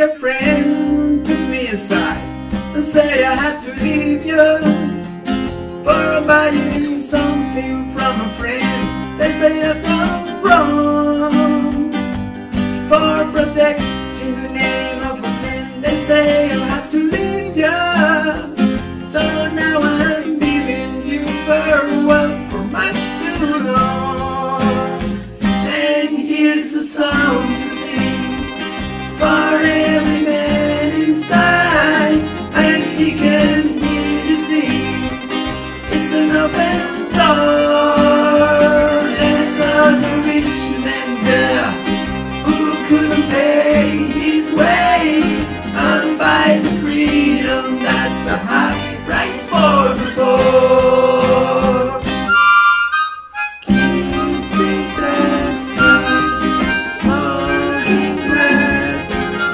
a friend took me aside and say I had to leave you for buying something from a friend. They say I've done wrong for protecting the name of a man. They say I'll have to leave you, so now I'm bidding you farewell for much too long. And here's a song to sing for every man inside. And he can hear you sing. It's an open door. There's a rich man there who couldn't pay his way and buy the freedom that's a high price for the poor. Kids in Texas smoking grass,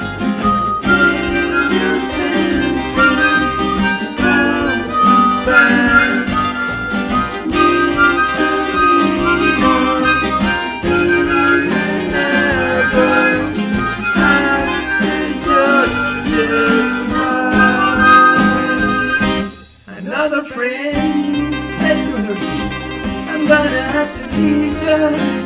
till your sentence comes to pass. Misdemeanor, even never ask the judges why. Another friend said to her kids, I'm gonna have to leave you